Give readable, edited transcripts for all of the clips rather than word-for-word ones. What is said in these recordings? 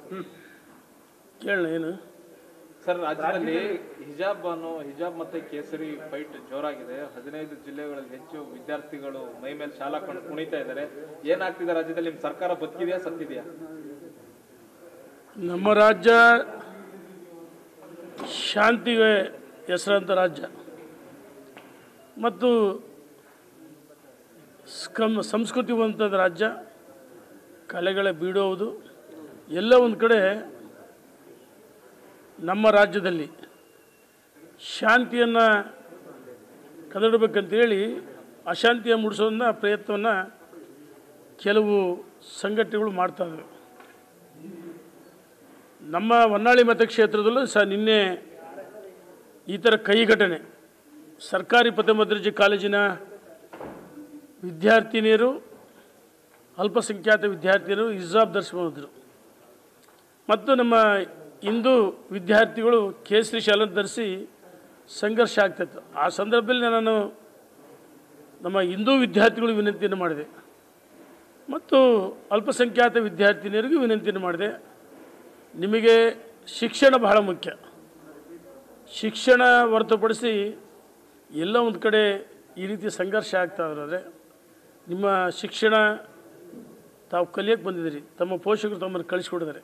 ಕೇಳೋಣ ಏನು ಸರ್, ರಾಜ್ಯದಲ್ಲಿ ಹಿಜಾಬ್ ಮತ್ತೆ ಕೇಸರಿ ಫೈಟ್ ಜೋರಾಗಿದೆ. 15 ಜಿಲ್ಲೆಗಳಲ್ಲಿ ಹೆಚ್ಚು ವಿದ್ಯಾರ್ಥಿಗಳು ಮೈ ಮೇಲೆ ಶಾಲಾ ಕೊಂಡು ಕುಣಿತಾ ಇದ್ದಾರೆ. ಏನಾಗ್ತಿದೆ ರಾಜ್ಯದಲ್ಲಿ? ನಿಮ್ಮ ಸರ್ಕಾರ ಬದುಕಿದೆಯಾ ಸತ್ತಿದೆಯಾ? ನಮ್ಮ ರಾಜ್ಯ ಶಾಂತಿಗೆ ಹೆಸರಾಂತ ರಾಜ್ಯ ಮತ್ತು ಸಂಸ್ಕೃತಿವಂತದ ರಾಜ್ಯ. ಕಲೆಗಳ ಬೀಡೋವುದು ಎಲ್ಲ ಒಂದು ಕಡೆ. ನಮ್ಮ ರಾಜ್ಯದಲ್ಲಿ ಶಾಂತಿಯನ್ನು ಕದಡಬೇಕಂತೇಳಿ ಅಶಾಂತಿಯ ಮೂಡಿಸೋದನ್ನ ಪ್ರಯತ್ನವನ್ನು ಕೆಲವು ಸಂಘಟನೆಗಳು ಮಾಡ್ತಾಯಿವೆ. ನಮ್ಮ ಹೊನ್ನಾಳಿ ಮತಕ್ಷೇತ್ರದಲ್ಲೂ ಸಹ ನಿನ್ನೆ ಈ ಥರ ಕೈ ಘಟನೆ. ಸರ್ಕಾರಿ ಪ್ರಥಮ ದರ್ಜೆ ಕಾಲೇಜಿನ ವಿದ್ಯಾರ್ಥಿನಿಯರು, ಅಲ್ಪಸಂಖ್ಯಾತ ವಿದ್ಯಾರ್ಥಿನಿಯರು ಹಿಜಾಬ್ ಧರಿಸಿದ್ರು ಮತ್ತು ನಮ್ಮ ಹಿಂದೂ ವಿದ್ಯಾರ್ಥಿಗಳು ಕೇಸರಿ ಶಾಲೆ ಧರಿಸಿ ಸಂಘರ್ಷ ಆಗ್ತಾಯಿತ್ತು. ಆ ಸಂದರ್ಭದಲ್ಲಿ ನಾನು ನಮ್ಮ ಹಿಂದೂ ವಿದ್ಯಾರ್ಥಿಗಳಿಗೆ ವಿನಂತಿಯನ್ನು ಮಾಡಿದೆ ಮತ್ತು ಅಲ್ಪಸಂಖ್ಯಾತ ವಿದ್ಯಾರ್ಥಿನಿಯರಿಗೂ ವಿನಂತಿಯನ್ನು ಮಾಡಿದೆ. ನಿಮಗೆ ಶಿಕ್ಷಣ ಬಹಳ ಮುಖ್ಯ. ಶಿಕ್ಷಣ ಹೊರತುಪಡಿಸಿ ಎಲ್ಲ ಒಂದು ಕಡೆ ಈ ರೀತಿ ಸಂಘರ್ಷ ಆಗ್ತಾಯಿದ್ರೆ ನಿಮ್ಮ ಶಿಕ್ಷಣ ತಾವು ಕಲಿಯೋಕ್ಕೆ ಬಂದಿದ್ದೀರಿ, ತಮ್ಮ ಪೋಷಕರು ತಮ್ಮನ್ನು ಕಳಿಸ್ಕೊಡಿದ್ದಾರೆ.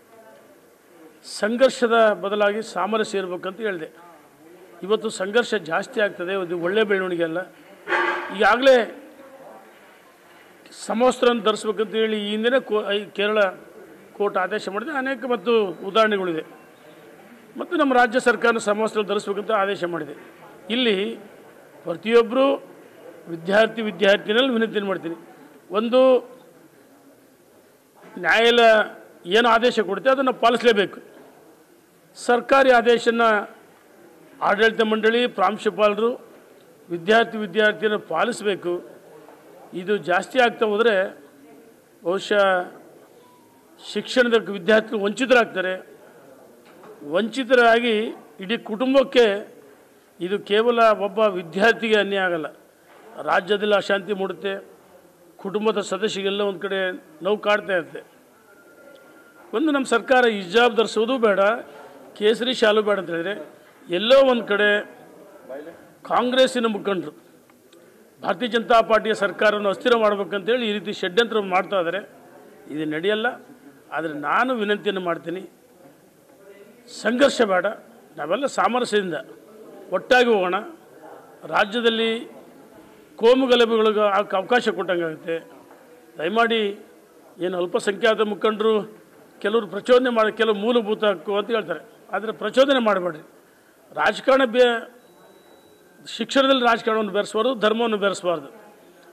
ಸಂಘರ್ಷದ ಬದಲಾಗಿ ಸಾಮರಸ್ಯ ಇರಬೇಕಂತ ಹೇಳಿದೆ. ಇವತ್ತು ಸಂಘರ್ಷ ಜಾಸ್ತಿ ಆಗ್ತದೆ. ಅದು ಒಳ್ಳೆಯ ಬೆಳವಣಿಗೆ ಅಲ್ಲ. ಈಗಾಗಲೇ ಸಮವಸ್ತ್ರವನ್ನು ಧರಿಸ್ಬೇಕಂತ ಹೇಳಿ ಈ ಹಿಂದಿನ ಕೇರಳ ಕೋರ್ಟ್ ಆದೇಶ ಮಾಡಿದೆ. ಅನೇಕ ಮತ್ತು ಉದಾಹರಣೆಗಳಿದೆ. ಮತ್ತು ನಮ್ಮ ರಾಜ್ಯ ಸರ್ಕಾರ ಸಮವಸ್ತ್ರ ಧರಿಸ್ಬೇಕಂತ ಆದೇಶ ಮಾಡಿದೆ. ಇಲ್ಲಿ ಪ್ರತಿಯೊಬ್ಬರು ವಿದ್ಯಾರ್ಥಿನಲ್ಲಿ ವಿನಂತಿ ಮಾಡ್ತೀನಿ. ಒಂದು, ನ್ಯಾಯಾಲಯ ಏನು ಆದೇಶ ಕೊಡುತ್ತೆ ಅದನ್ನು ಪಾಲಿಸಲೇಬೇಕು. ಸರ್ಕಾರಿ ಆದೇಶನ ಆಡಳಿತ ಮಂಡಳಿ, ಪ್ರಾಂಶುಪಾಲರು, ವಿದ್ಯಾರ್ಥಿಯನ್ನು ಪಾಲಿಸಬೇಕು. ಇದು ಜಾಸ್ತಿ ಆಗ್ತಾ ಹೋದರೆ ಬಹುಶಃ ಶಿಕ್ಷಣದ ವಿದ್ಯಾರ್ಥಿಗಳು ವಂಚಿತರಾಗ್ತಾರೆ. ವಂಚಿತರಾಗಿ ಇಡೀ ಕುಟುಂಬಕ್ಕೆ, ಇದು ಕೇವಲ ಒಬ್ಬ ವಿದ್ಯಾರ್ಥಿಗೆ ಅನ್ಯಾಯ ಆಗಲ್ಲ, ರಾಜ್ಯದಲ್ಲಿ ಅಶಾಂತಿ ಮೂಡುತ್ತೆ. ಕುಟುಂಬದ ಸದಸ್ಯರಿಗೆಲ್ಲ ಒಂದು ಕಡೆ ನೋವು ಕಾಡ್ತಾ ಇರುತ್ತೆ. ಒಂದು, ನಮ್ಮ ಸರ್ಕಾರ ಹಿಜಾಬ್ ಧರಿಸೋದು ಬೇಡ, ಕೇಸರಿ ಶಾಲು ಬೇಡ ಅಂತ ಹೇಳಿದರೆ, ಎಲ್ಲೋ ಒಂದು ಕಡೆ ಕಾಂಗ್ರೆಸ್ಸಿನ ಮುಖಂಡರು ಭಾರತೀಯ ಜನತಾ ಪಾರ್ಟಿಯ ಸರ್ಕಾರವನ್ನು ಅಸ್ಥಿರ ಮಾಡಬೇಕಂತೇಳಿ ಈ ರೀತಿ ಷಡ್ಯಂತ್ರ ಮಾಡ್ತಾ ಇದ್ದಾರೆ. ಇದು ನಡೆಯಲ್ಲ. ಆದರೆ ನಾನು ವಿನಂತಿಯನ್ನು ಮಾಡ್ತೀನಿ, ಸಂಘರ್ಷ ಬೇಡ, ನಾವೆಲ್ಲ ಸಾಮರಸ್ಯದಿಂದ ಒಟ್ಟಾಗಿ ಹೋಗೋಣ. ರಾಜ್ಯದಲ್ಲಿ ಕೋಮು ಗಲಭೆಗಳಿಗೆ ಅವಕಾಶ ಕೊಟ್ಟಂಗಾಗುತ್ತೆ. ದಯಮಾಡಿ ಏನು ಅಲ್ಪಸಂಖ್ಯಾತ ಮುಖಂಡರು ಕೆಲವರು ಪ್ರಚೋದನೆ ಮಾಡಿ, ಕೆಲವು ಮೂಲಭೂತ ಹಕ್ಕು ಅಂತ ಹೇಳ್ತಾರೆ, ಆದರೆ ಪ್ರಚೋದನೆ ಮಾಡಬೇಡ್ರಿ. ರಾಜಕಾರಣ ಶಿಕ್ಷಣದಲ್ಲಿ ರಾಜಕಾರಣವನ್ನು ಬೆರೆಸಬಾರ್ದು, ಧರ್ಮವನ್ನು ಬೆರೆಸಬಾರ್ದು.